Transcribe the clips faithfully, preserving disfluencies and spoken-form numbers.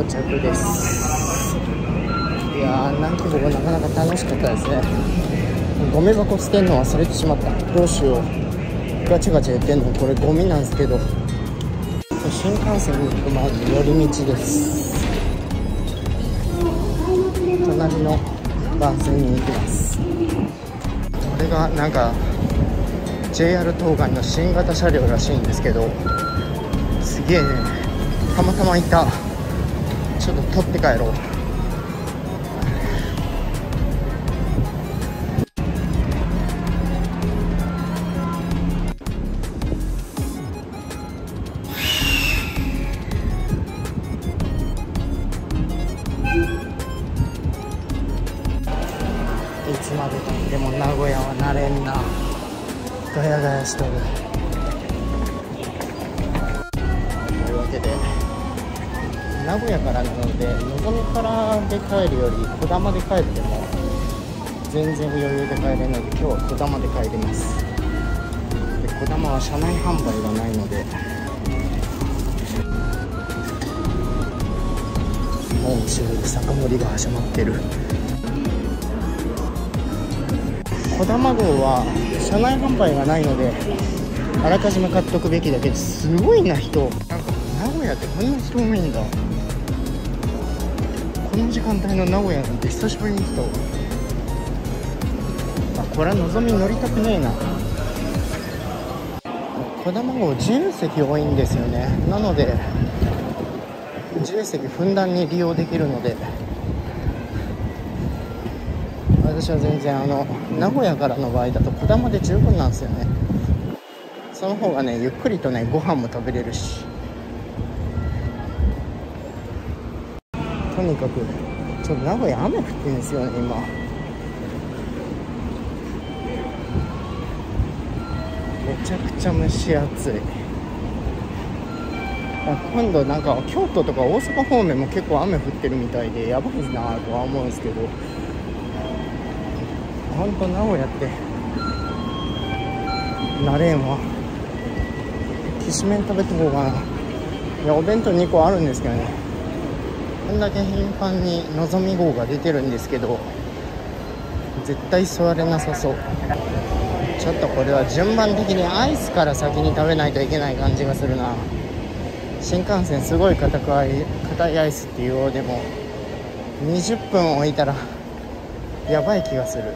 到着です。いやー、南紀号なかなか楽しかったですね。ゴミ箱捨てるの忘れてしまった。どうしよう。ガチャガチャ言ってんのこれゴミなんですけど、新幹線に行く前に寄り道です。隣の番線に行きます。これがなんか ジェイアール 東海の新型車両らしいんですけど、すげえね、たまたまいた。ちょっと取って帰ろう。いつまでたっても名古屋は慣れんな。ガヤガヤしとる。というわけで名古屋からなので、のぞみからで帰るよりこだまで帰っても全然余裕で帰れるので、今日はこだまで帰ります。でこだまは車内販売がないので、もう後ろで酒盛りが始まってる。こだま号は車内販売がないので、あらかじめ買っとくべきだけど、すごいな人。なんか名古屋ってこんな人多いんだ。この時間帯の名古屋なんて久しぶりに来たわ。あ、これはのぞみ乗りたくねえな。こだま号自由席多いんですよね。なので自由席ふんだんに利用できるので、私は全然あの名古屋からの場合だとこだまで十分なんですよね。その方がね、ゆっくりとねご飯も食べれるし、とにかくちょっと名古屋雨降ってるんですよね今。めちゃくちゃ蒸し暑い。今度なんか京都とか大阪方面も結構雨降ってるみたいで、やばいなとは思うんですけど、ほんと名古屋って慣れんわ。きしめん食べてこうかな。いや、お弁当にこあるんですけどね、こんだけ頻繁にのぞみ号が出てるんですけど、絶対座れなさそう。ちょっとこれは順番的にアイスから先に食べないといけない感じがするな。新幹線すごい硬い硬いアイスっていうようでもにじゅっぷん置いたらやばい気がする。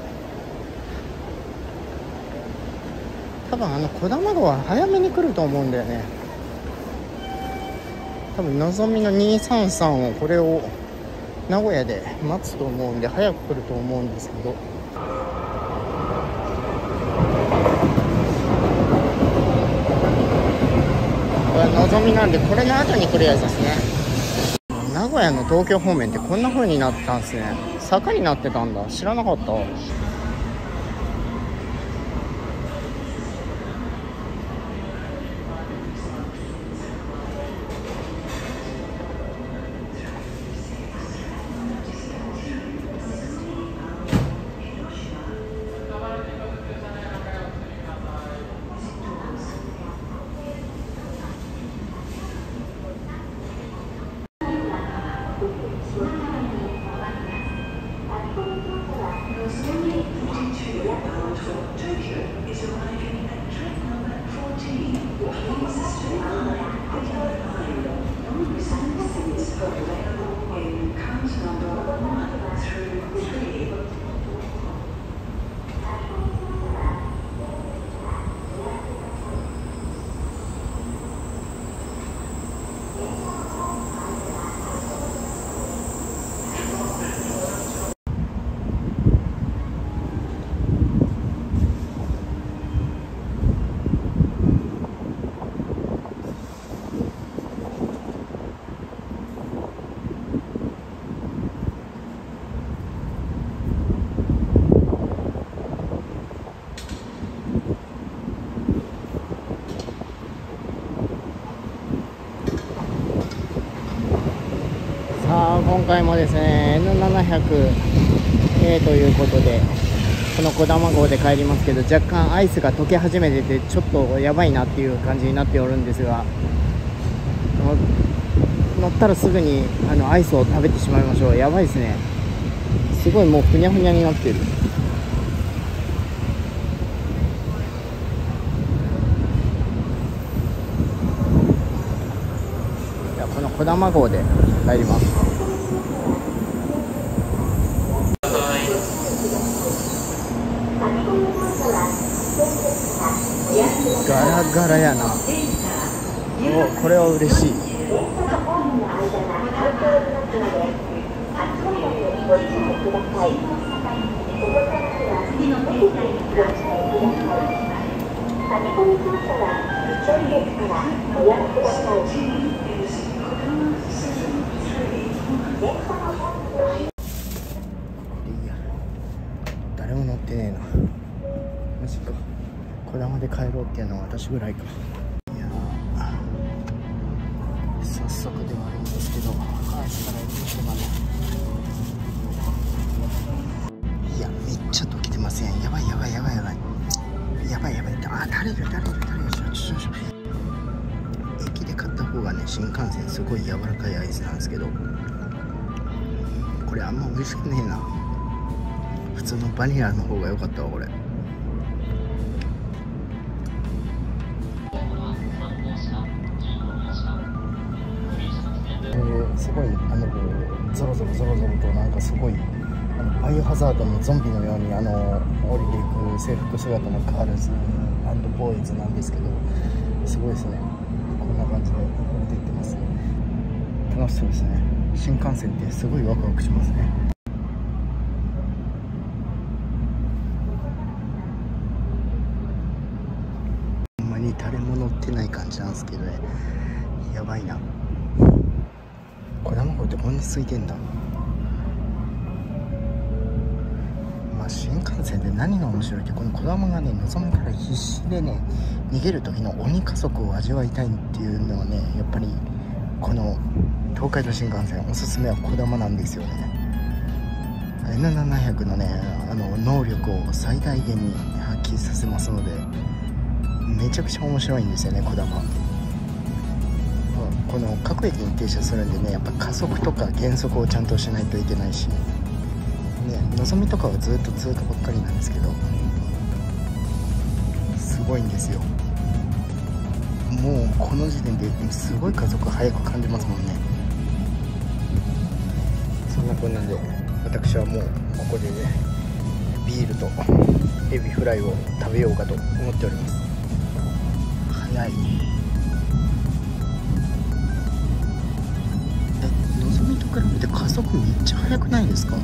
多分あのこだま号は早めに来ると思うんだよね。多分のぞみのにさんさんをこれを名古屋で待つと思うんで早く来ると思うんですけど、これのぞみなんでこれの後に来るやつですね。名古屋の東京方面ってこんな風になってたんですね。坂になってたんだ、知らなかった。さあ今回もですね エヌななひゃく エー ということでこのこだま号で帰りますけど、若干アイスが溶け始めててちょっとやばいなっていう感じになっておるんですが、 乗ったらすぐにあのアイスを食べてしまいましょう。やばいですね。すごいもうふにゃふにゃになってる。じゃあこのこだま号で帰ります。ガラガラやな。お、これは嬉しい。誰も乗ってねえな。マジか。こだまで帰ろうっていうのは私ぐらいか。いや早速ではあるんですけど、返したら行きましょうかね。いやめっちゃ溶けてますやん。やばいやばいやばいやばいやばいやばい。あ、垂れる垂れる垂れる。ちょちょちょ駅で買った方がね、新幹線すごい柔らかいアイスなんですけど、これあんま美味しくねえな。普通のバニラの方が良かったわこれ。えー、すごいあのゾロゾロゾロゾロとなんかすごいあのバイオハザードのゾンビのようにあの降りていく制服姿のカールズ&ボーイズなんですけど、すごいですね。こんな感じで降りていってますね。楽しそうですね。新幹線ってすごいワクワクしますね。ほんまに誰も乗ってない感じなんですけどね。やばいな。こだま号ってこんな空いてんだ。まあ新幹線で何が面白いって、このこだまがね、のぞみから必死でね逃げる時の鬼加速を味わいたいっていうのはね、やっぱりこの東海道新幹線おすすめはこだまなんですよね。 エヌななひゃく のねあの能力を最大限に発揮させますので、めちゃくちゃ面白いんですよねこだま。この各駅に停車するんでね、やっぱ加速とか減速をちゃんとしないといけないしね。のぞみとかはずっと通過ばっかりなんですけど、すごいんですよ。もうこの時点ですごい加速速く感じますもんね。そんなこんなんで私はもうここでねビールとエビフライを食べようかと思っております。早い。のぞみと比べて加速めっちゃ速くないですか？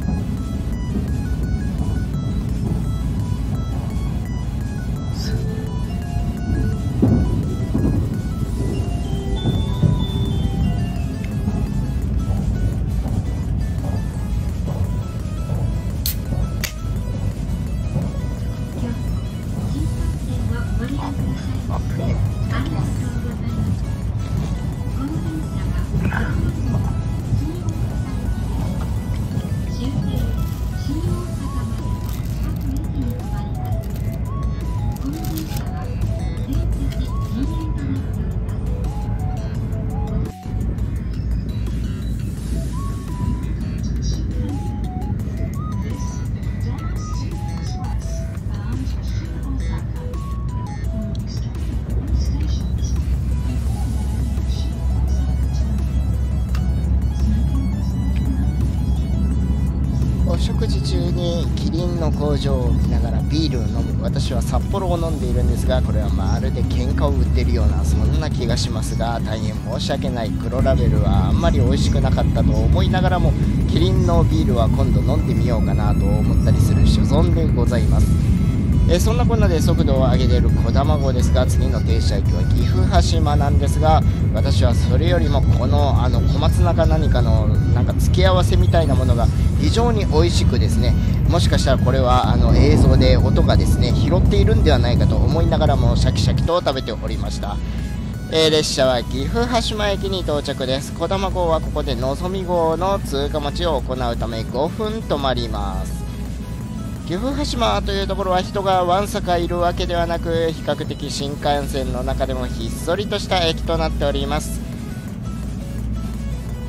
食事中にキリンの工場を見ながらビールを飲む。私は札幌を飲んでいるんですが、これはまるで喧嘩を売っているようなそんな気がしますが、大変申し訳ない。黒ラベルはあんまり美味しくなかったと思いながらも、キリンのビールは今度飲んでみようかなと思ったりする所存でございます。えー、そんなこんなで速度を上げているこだま号ですが、次の停車駅は岐阜羽島なんですが、私はそれよりもこのあの小松菜か何かのなんか付け合わせみたいなものが非常に美味しくですね、もしかしたらこれはあの映像で音がですね拾っているんではないかと思いながらもシャキシャキと食べておりました。えー、列車は岐阜羽島駅に到着です。こだま号はここでのぞみ号の通過待ちを行うためごふん止まります。岐阜羽島というところは人がわんさかいるわけではなく、比較的新幹線の中でもひっそりとした駅となっております。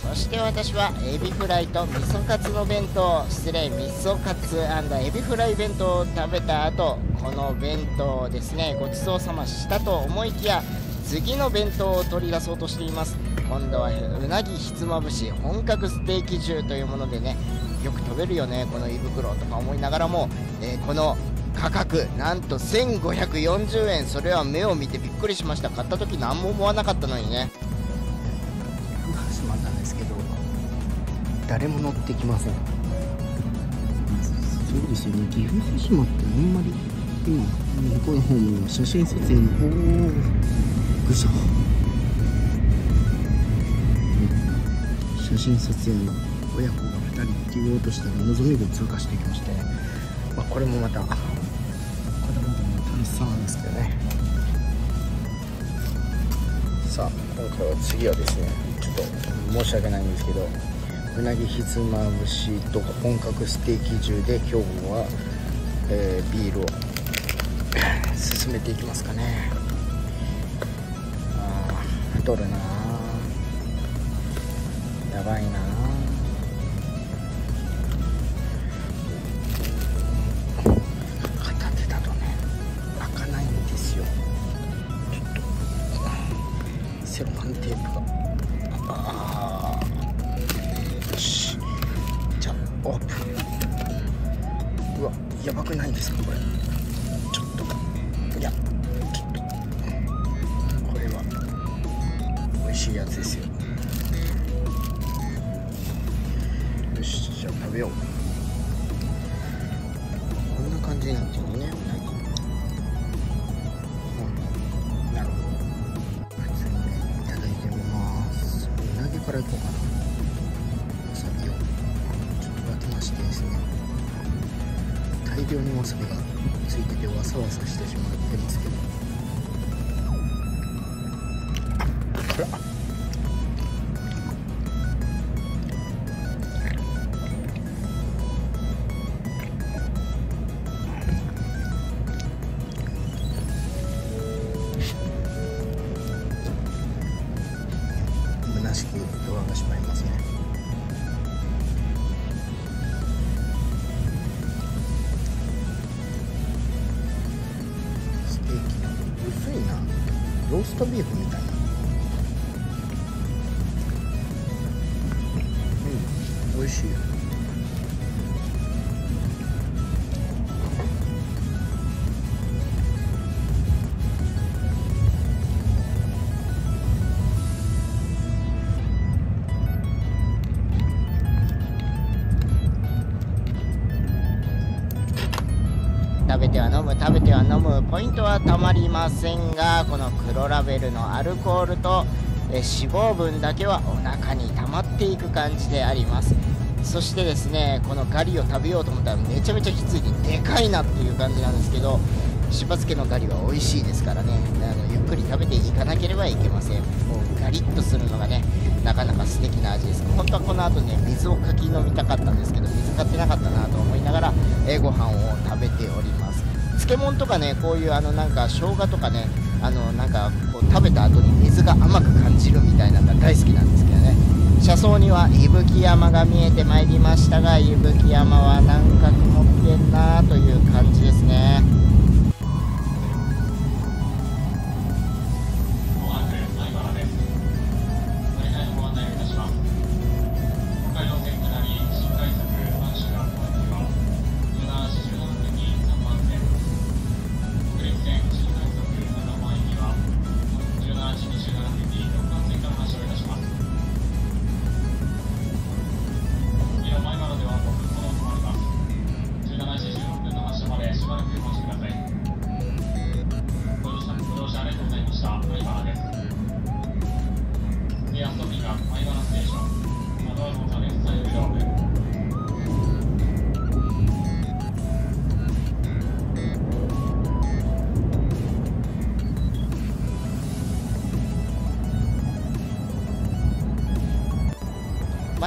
そして私はエビフライと味噌カツの弁当、失礼、味噌カツ&エビフライ弁当を食べた後、この弁当をですね、ごちそうさましたと思いきや、次の弁当を取り出そうとしています。今度はうなぎひつまぶし本格ステーキ重というものでね、よく飛べるよねこの胃袋とか思いながらも、えー、この価格なんとせんごひゃくよんじゅうえん、それは目を見てびっくりしました。買った時何も思わなかったのにね。 始まったんですけど誰も乗ってきません。そうですよね、岐阜羽島ってあんまり今向こうの方も写真撮影の方ぐしゃ写真撮影の親子がふたりって言おうとしたらのぞみ号通過していきまして、まあ、これもまた子供も楽しそうなんですけどね。さあ今回は次はですね、ちょっと申し訳ないんですけど、うなぎひつまぶしと本格ステーキ重で今日は、えー、ビールを進めていきますかね。あー太るなー、やばいなー。片手だとね開かないんですよ。ちょっとセロハンテープが、あーよし、じゃあオープン。うわやばくないですかこれ。ちょっといやちょっとこれは美味しいやつですよ。よし、じゃあ食べよう。こんな感じになってるのね、うなぎ。うん、なるほど。普通にねいただいてみます。うなぎからいこうかな。わさびをちょっとかけましてですね、大量にわさびがついててわさわさしてしまってますけど、あこれ虚しくドアが閉まりますね。ステーキ薄いな、ローストビーフみたいな。うん、美味しい。 食べては飲む食べては飲む、ポイントはたまりませんが、この黒ラベルのアルコールとえ脂肪分だけはお腹に溜まっていく感じであります。そしてですね、このガリを食べようと思ったらめちゃめちゃきついで、でかいなっていう感じなんですけど、しば漬けのガリは美味しいですからね、あのゆっくり食べていかなければいけません。もうガリッとするのがねなかなか素敵な味です。本当はこの後ね水をかき飲みたかったんですけど、水買ってなかったなと思いながら、えー、ご飯を食べております。漬物とかね、こういうあのなんか生姜とかね、あのなんかこう食べた後に水が甘く感じるみたいなのが大好きなんですけどね。車窓には伊吹山が見えてまいりましたが、伊吹山はなんか曇ってんなという感じですね。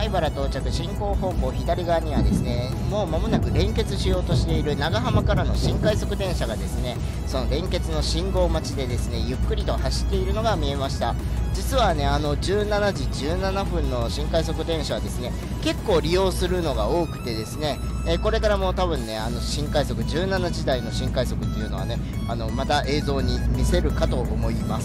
米原到着進行方向左側にはですね、もう間もなく連結しようとしている長浜からの新快速電車がですね、その連結の信号待ちでですね、ゆっくりと走っているのが見えました。実はね、あのじゅうしちじじゅうななふんの新快速電車はですね、結構利用するのが多くてですね、えー、これからも多分ね、あの新快速じゅうしちじ台の新快速っていうのはね、あのまた映像に見せるかと思います。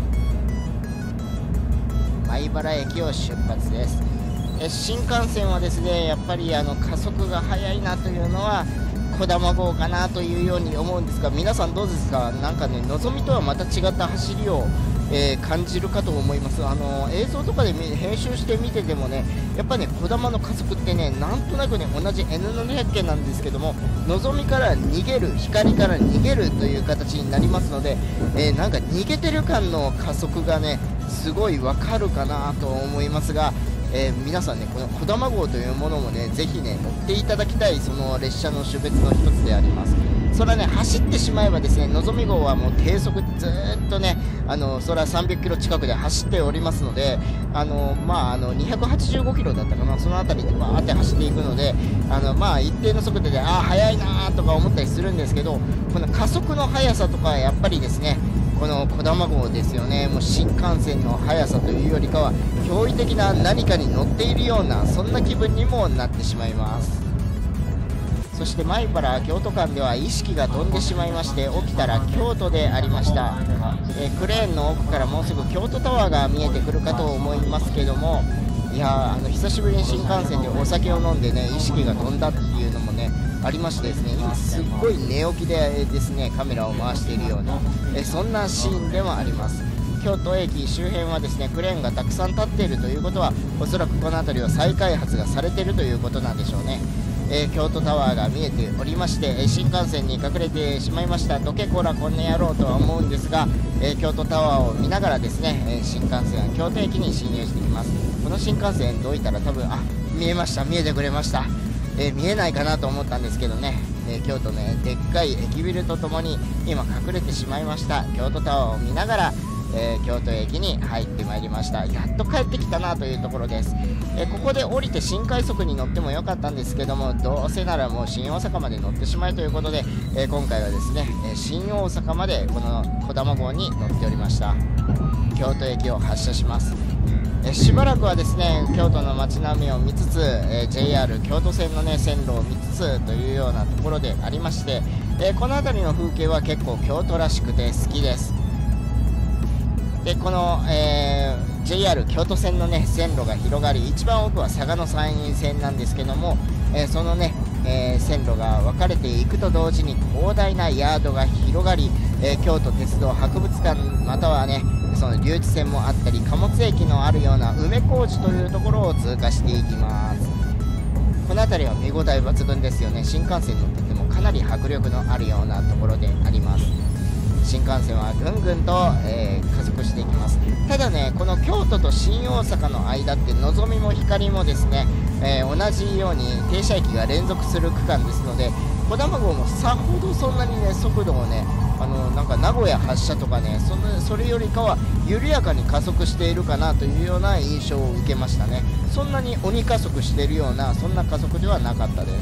米原駅を出発です。え新幹線はですね、やっぱりあの加速が速いなというのはこだま号かなというように思うんですが、皆さんどうですか？なんかね、のぞみとはまた違った走りを、えー、感じるかと思います。あの映像とかで編集して見ててもね、やっぱね、こだまの加速ってね、なんとなくね、同じ エヌななひゃく 系なんですけども、のぞみから逃げる、光から逃げるという形になりますので、えー、なんか逃げてる感の加速がね、すごいわかるかなと思いますが、えー、皆さんね、このこだま号というものもね、ぜひね、乗っていただきたい、その列車の種別の一つであります。それはね、走ってしまえばですね、のぞみ号はもう低速ずーっとね、あのそれはさんびゃくキロ近くで走っておりますので、あのまああのにひゃくはちじゅうごキロだったかな、その辺りでバーって走っていくので、あのまあ一定の速度で、ああ速いなーとか思ったりするんですけど、この加速の速さとかやっぱりですね、このこだま号ですよね。もう新幹線の速さというよりかは驚異的な何かに乗っているような、そんな気分にもなってしまいます。そして米原京都間では意識が飛んでしまいまして、起きたら京都でありました。えー、クレーンの奥からもうすぐ京都タワーが見えてくるかと思いますけども、いやー、あの久しぶりに新幹線でお酒を飲んでね、意識が飛んだっていうのもねありましてですね、今すっごい寝起きでですね、カメラを回しているような、えそんなシーンでもあります。京都駅周辺はですね、クレーンがたくさん立っているということは、おそらくこの辺りは再開発がされているということなんでしょうね。えー、京都タワーが見えておりまして、新幹線に隠れてしまいました。どけこらこんな野郎とは思うんですが、えー、京都タワーを見ながらですね、えー、新幹線は京都駅に進入してきます。この新幹線どいたら多分、あ、見えました、見えてくれました。えー、見えないかなと思ったんですけどね、えー、京都ね、でっかい駅ビルとともに今隠れてしまいました。京都タワーを見ながら、えー、京都駅に入ってまいりました。やっと帰ってきたなというところです。えー、ここで降りて新快速に乗ってもよかったんですけども、どうせならもう新大阪まで乗ってしまえということで、えー、今回はですね、えー、新大阪までこのこだま号に乗っておりました。京都駅を発車します。えー、しばらくはですね、京都の街並みを見つつ、えー、ジェイアール 京都線のね線路を見つつというようなところでありまして、えー、この辺りの風景は結構京都らしくて好きです。でこの、えー、ジェイアール 京都線の、ね、線路が広がり、一番奥は嵯峨野山陰線なんですけども、えー、その、ねえー、線路が分かれていくと同時に広大なヤードが広がり、えー、京都鉄道博物館または、ね、その留置線もあったり貨物駅のあるような梅小路というところを通過していきます。この辺りは見応え抜群ですよね。新幹線に乗っててもかなり迫力のあるようなところであります。新幹線はぐんぐんと、えー、加速していきます。ただね、この京都と新大阪の間ってのぞみも光もですね、えー、同じように停車駅が連続する区間ですので、こだま号もさほどそんなにね速度をね、あのなんか名古屋発車とかね、そのそれよりかは緩やかに加速しているかなというような印象を受けましたね。そんなに鬼加速しているような、そんな加速ではなかったです。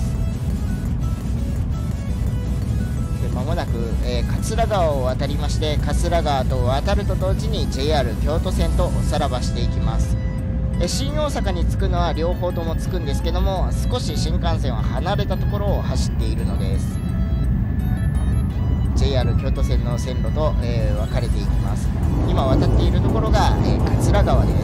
まもなく、えー、桂川を渡りまして、桂川と渡ると同時に ジェイアール 京都線とおさらばしていきます。えー、新大阪に着くのは両方とも着くんですけども、少し新幹線は離れたところを走っているのです。 ジェイアール 京都線の線路と、えー、分かれていきます。今渡っているところが、えー、桂川です。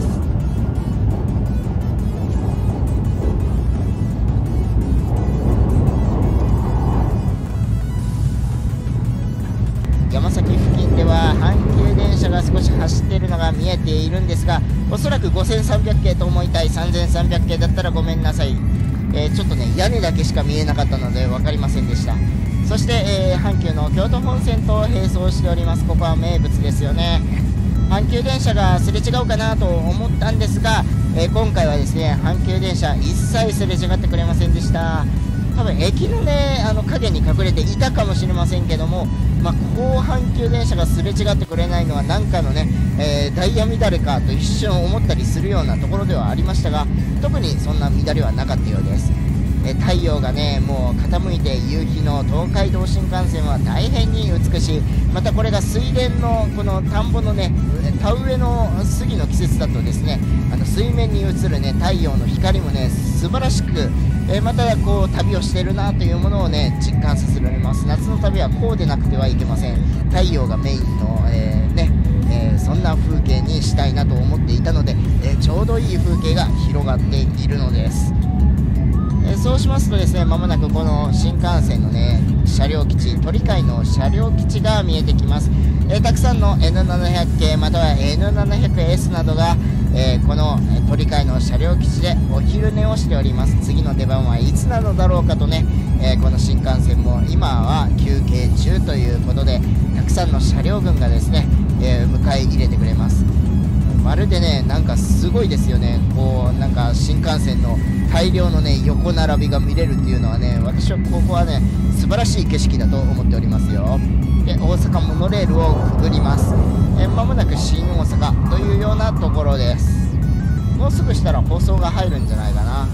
山崎付近では阪急電車が少し走っているのが見えているんですが、おそらくごせんさんびゃく系と思いたい。さんぜんさんびゃく系だったらごめんなさい。えー、ちょっとね屋根だけしか見えなかったので分かりませんでした。そして、えー、阪急の京都本線と並走しております。ここは名物ですよね。阪急電車がすれ違うかなと思ったんですが、えー、今回はですね阪急電車一切すれ違ってくれませんでした。多分駅のねあの影に隠れていたかもしれませんけども、 まあ、後半急電車がすれ違ってくれないのは何かのね、えー、ダイヤ乱れかと一瞬思ったりするようなところではありましたが、特にそんな乱れはなかったようです。えー、太陽がねもう傾いて夕日の東海道新幹線は大変に美しい。またこれが水田のこの田んぼのね田植えの杉の季節だとですね、あの水面に映るね太陽の光もね素晴らしく、えー、またこう旅をしているなというものをね実感させられます。夏の旅はこうでなくてはいけません。太陽がメインの、えー、ね、えー、そんな風景にしたいなと思っていたので、えー、ちょうどいい風景が広がっているのです。えー、そうしますとですね、まもなくこの新幹線のね車両基地、鳥海の車両基地が見えてきます。えー、たくさんの エヌななひゃく 系または エヌななひゃくエス などが、えー、この鳥海の車両基地でお昼寝をしております。次の出番はいつなのだろうかとね、えー、この新幹線も今は休憩中ということで、たくさんの車両群がですね、えー、迎え入れてくれます。まるでねなんかすごいですよね。こうなんか新幹線の大量のね横並びが見れるっていうのはね、私はここはね素晴らしい景色だと思っておりますよ。で大阪モノレールをくぐります。えまもなく新大阪というようなところです。もうすぐしたら放送が入るんじゃないかな。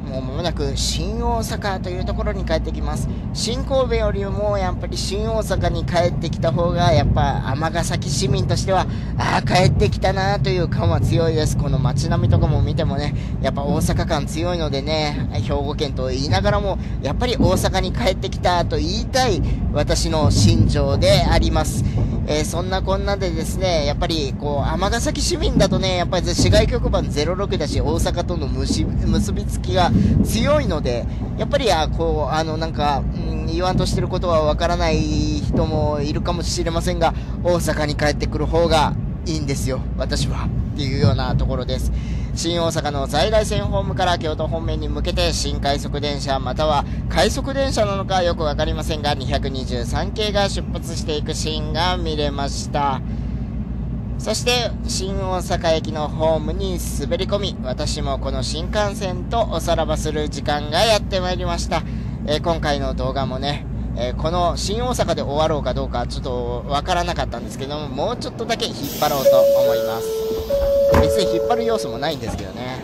もう間もなく新大阪というところに帰ってきます。新神戸よりもやっぱり新大阪に帰ってきた方が、やっぱ尼崎市民としては、ああ帰ってきたなという感は強いです。この街並みとかも見てもね、やっぱ大阪感強いのでね、兵庫県と言いながらもやっぱり大阪に帰ってきたと言いたい私の心情であります。えー、そんなこんなでですね、やっぱりこう尼崎市民だとね、やっぱり市外局番ゼロろくだし、大阪との結びつきが強いので、やっぱりあこうあのなんか、うん、言わんとしてることはわからない人もいるかもしれませんが、大阪に帰ってくる方がいいんですよ、私はっていうようなところです。新大阪の在来線ホームから京都方面に向けて新快速電車または快速電車なのかよく分かりませんが、にひゃくにじゅうさん系が出発していくシーンが見れました。そして新大阪駅のホームに滑り込み、私もこの新幹線とおさらばする時間がやってまいりました。えー、今回の動画もね、えー、この新大阪で終わろうかどうかちょっとわからなかったんですけども、もうちょっとだけ引っ張ろうと思います。別に引っ張る要素もないんですけどね。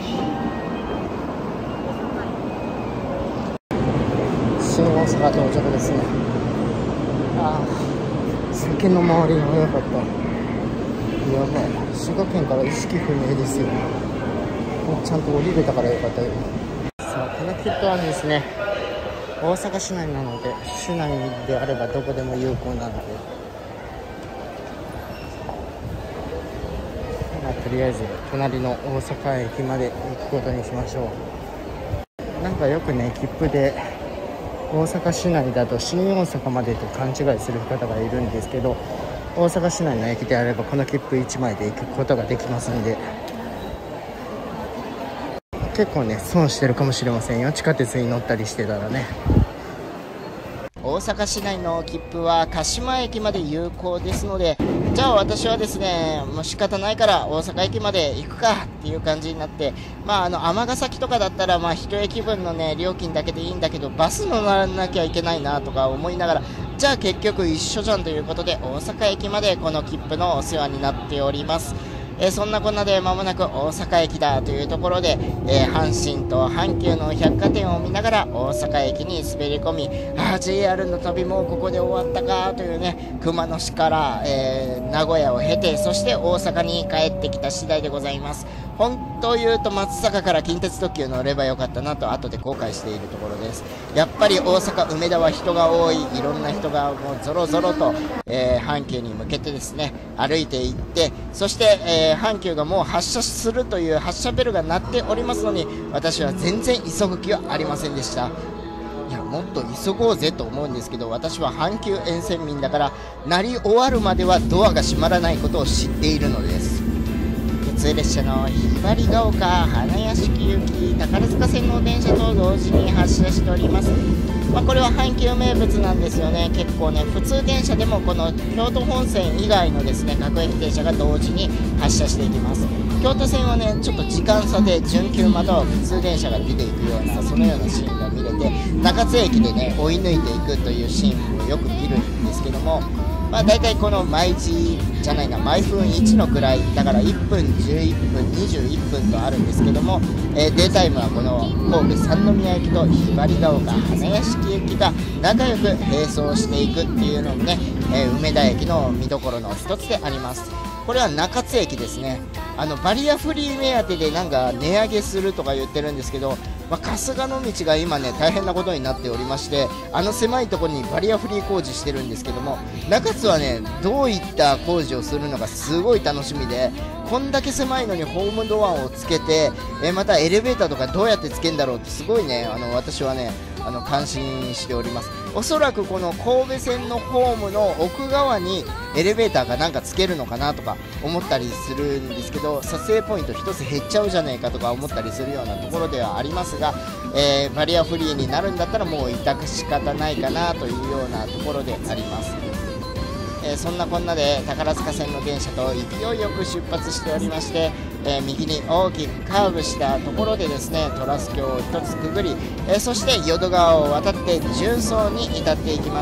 新大阪到着ですね。ああ、酒の周りが早かった。やばい、滋賀県から意識不明ですよ。ちゃんと降りれたからよかったよ。さあ、この切符はですね、大阪市内なので、市内であればどこでも有効なので、まあ、とりあえず隣の大阪駅まで行くことにしましょう。なんかよくね、切符で大阪市内だと新大阪までと勘違いする方がいるんですけど、大阪市内の駅であればこの切符いちまいで行くことができますんで、結構ね損してるかもしれませんよ、地下鉄に乗ったりしてたらね。 大阪市内の切符は鹿島駅まで有効ですので、じゃあ私はですね、もう仕方ないから大阪駅まで行くかっていう感じになって、まああの尼崎とかだったらまあ一駅分のね料金だけでいいんだけど、バス乗らなきゃいけないなとか思いながら、じゃあ結局一緒じゃんということで大阪駅までこの切符のお世話になっております。えー、そんなこんなで間もなく大阪駅だというところで、えー、阪神と阪急の百貨店を見ながら大阪駅に滑り込み、あー ジェイアール の旅もここで終わったかというね、熊野市から、えー、名古屋を経て、そして大阪に帰ってきた次第でございます。本当言うと松阪から近鉄特急乗ればよかったなと後で後悔しているところです。やっぱり大阪梅田は人が多い、いろんな人がもうぞろぞろと、えー、阪急に向けてですね歩いていって、そして、えー、阪急がもう発車するという発車ベルが鳴っておりますのに、私は全然急ぐ気はありませんでした。いやもっと急ごうぜと思うんですけど、私は阪急沿線民だから、鳴り終わるまではドアが閉まらないことを知っているのです。普通列車のひばりが丘、花屋敷行き、宝塚線の電車と同時に発車しております。まあ、これは阪急名物なんですよね。結構ね、普通電車でもこの京都本線以外のですね各駅停車が同時に発車していきます。京都線はねちょっと時間差で準急または普通電車が出ていくような、そのようなシーンが見れて、中津駅でね追い抜いていくというシーンもよく見るんですけども、まあ、大体この毎時じゃないな毎分いちの位だからいっぷんじゅういっぷんにじゅういっぷんとあるんですけども、えー、デイタイムはこの神戸三宮駅とひばりが丘花屋敷駅が仲良く並走していくっていうのもね、えー、梅田駅の見どころの一つであります。これは中津駅ですね。あのバリアフリー目当てでなんか値上げするとか言ってるんですけど、まあ、春日の道が今ね大変なことになっておりまして、あの狭いところにバリアフリー工事してるんですけども、中津はねどういった工事をするのかすごい楽しみで、こんだけ狭いのにホームドアをつけて、えまたエレベーターとかどうやってつけるんだろうってすごいね、あの私はねあの感心しております。おそらくこの神戸線のホームの奥側にエレベーターがなんかつけるのかなとか思ったりするんですけど、撮影ポイントひとつ減っちゃうじゃねえかとか思ったりするようなところではありますが、えー、バリアフリーになるんだったらもう致し方ないかなというようなところであります。えー、そんなこんなで宝塚線の電車と勢いよく出発しておりまして、えー、右に大きくカーブしたところでですねトラス橋を一つくぐり、えー、そして淀川を渡って縦走に至っていきます。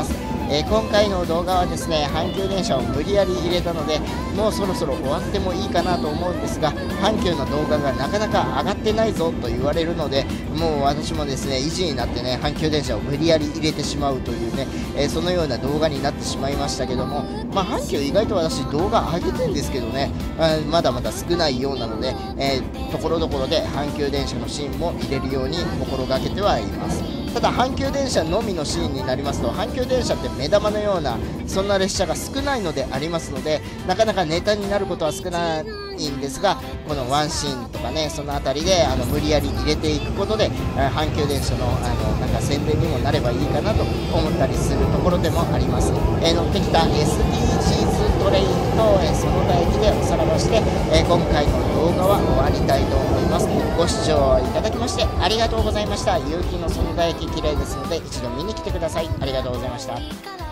えー、今回の動画はですね阪急電車を無理やり入れたのでもうそろそろ終わってもいいかなと思うんですが、阪急の動画がなかなか上がってないぞと言われるので、もう私もですね意地になってね阪急電車を無理やり入れてしまうというね、えー、そのような動画になってしまいましたけども、まあ、阪急意外と私動画上げてるんですけどね、あまだまだ少ないようなので、えー、ところどころで阪急電車のシーンも入れるように心がけてはいます。ただ阪急電車のみのシーンになりますと、阪急電車って目玉のようなそんな列車が少ないのでありますので、なかなかネタになることは少ないんですが、このワンシーンとかね、その辺りであの無理やり入れていくことで阪急電車のあのなんか宣伝にもなればいいかなと思ったりするところでもあります。えー、乗ってきた エスディージーズ トレインと、えー、園田駅でおさらばして、えー、今回の動画は終わりたいと思います。ご視聴いただきましてありがとうございました。夕日の園田駅綺麗ですので一度見に来てください。ありがとうございました。